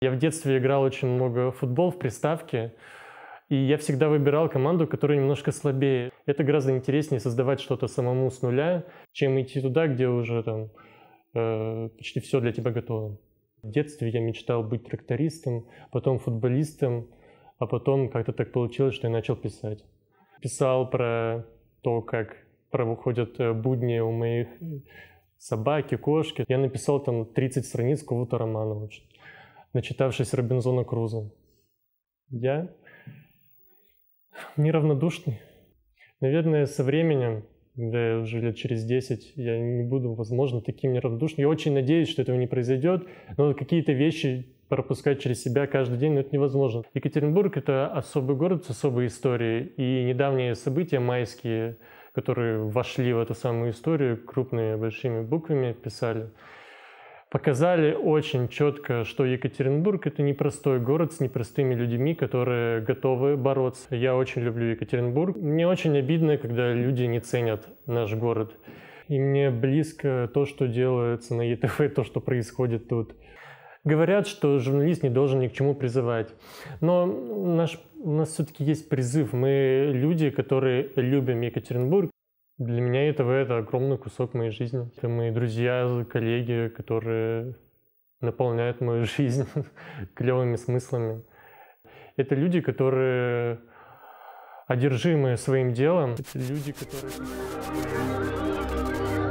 Я в детстве играл очень много в футбол в приставке, и я всегда выбирал команду, которая немножко слабее. Это гораздо интереснее создавать что-то самому с нуля, чем идти туда, где уже там почти все для тебя готово. В детстве я мечтал быть трактористом, потом футболистом, а потом как-то так получилось, что я начал писать. Писал про то, как проходят будни у моих собаки, кошки. Я написал там 30 страниц какого-то романа, начитавшись Робинзона Крузо. Я неравнодушный. Наверное, со временем, да, уже лет через 10, я не буду, возможно, таким неравнодушным. Я очень надеюсь, что этого не произойдет, но какие-то вещи пропускать через себя каждый день, но это невозможно. Екатеринбург — это особый город с особой историей, и недавние события майские, которые вошли в эту самую историю, крупными большими буквами писали, показали очень четко, что Екатеринбург — это непростой город с непростыми людьми, которые готовы бороться. Я очень люблю Екатеринбург. Мне очень обидно, когда люди не ценят наш город. И мне близко то, что делается на ЕТВ, то, что происходит тут. Говорят, что журналист не должен ни к чему призывать. Но у нас все-таки есть призыв. Мы люди, которые любим Екатеринбург. Для меня это огромный кусок моей жизни. Это мои друзья, коллеги, которые наполняют мою жизнь клевыми смыслами. Это люди, которые одержимы своим делом. Это люди, которые...